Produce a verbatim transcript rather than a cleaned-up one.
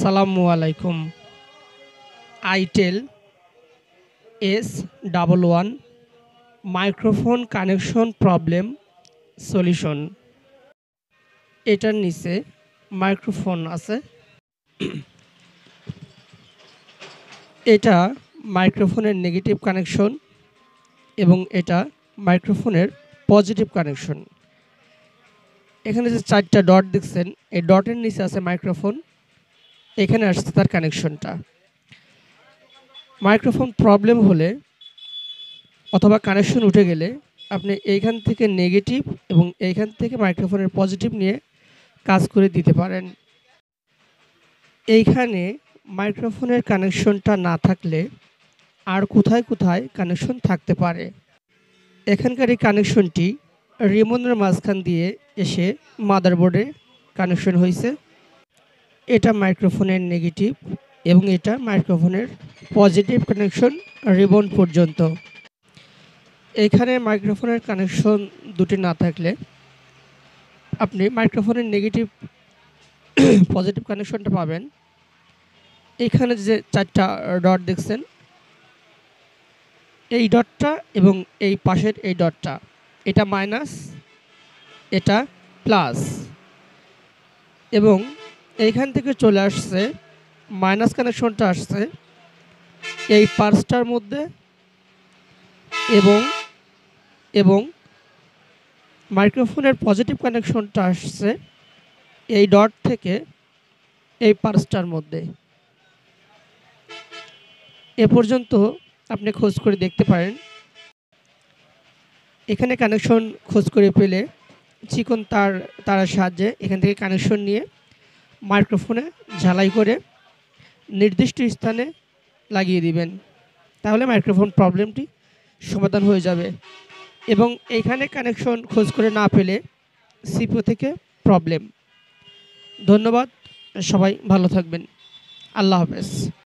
আসসালামু আলাইকুম। Itel S double one microphone connection problem solution. এটার নিচে মাইক্রোফোন আছে। এটা মাইক্রোফোনের নেগেটিভ কানেকশন এবং এটা মাইক্রোফোনের পজিটিভ কানেকশন। এখানে যে চারটা ডট দেখছেন, এই ডটের নিচে আছে মাইক্রোফোন, এখানে আসছে তার কানেকশনটা। মাইক্রোফোন প্রবলেম হলে অথবা কানেকশন উঠে গেলে আপনি এইখান থেকে নেগেটিভ এবং এইখান থেকে মাইক্রোফোনের পজিটিভ নিয়ে কাজ করে দিতে পারেন। এইখানে মাইক্রোফোনের কানেকশনটা না থাকলে আর কোথায় কোথায় কানেকশন থাকতে পারে। এখানকার এই কানেকশনটি রিমোটের মাঝখান দিয়ে এসে মাদারবোর্ডে কানেকশন হয়েছে। এটা মাইক্রোফোনের নেগেটিভ এবং এটা মাইক্রোফোনের পজিটিভ কানেকশন রিবন পর্যন্ত। এখানে মাইক্রোফোনের কানেকশন দুটি না থাকলে আপনি মাইক্রোফোনের নেগেটিভ পজিটিভ কানেকশনটা পাবেন। এখানে যে চারটা ডট দেখছেন, এই ডটটা এবং এই পাশের এই ডটটা, এটা মাইনাস, এটা প্লাস, এবং এইখান থেকে চলে আসছে মাইনাস কানেকশনটা আসছে এই পার্সটার মধ্যে এবং এবং মাইক্রোফোনের পজিটিভ কানেকশনটা আসছে এই ডট থেকে এই পার্সটার মধ্যে। এ পর্যন্ত আপনি খোঁজ করে দেখতে পারেন। এখানে কানেকশন খোঁজ করে পেলে চিকন তার তারের সাহায্যে এখান থেকে কানেকশন নিয়ে মাইক্রোফোনে ঝালাই করে নির্দিষ্ট স্থানে লাগিয়ে দিবেন, তাহলে মাইক্রোফোন প্রবলেমটি সমাধান হয়ে যাবে। এবং এইখানে কানেকশন খোঁজ করে না পেলে সিপিইউ থেকে প্রবলেম। ধন্যবাদ, সবাই ভালো থাকবেন। আল্লাহ হাফেজ।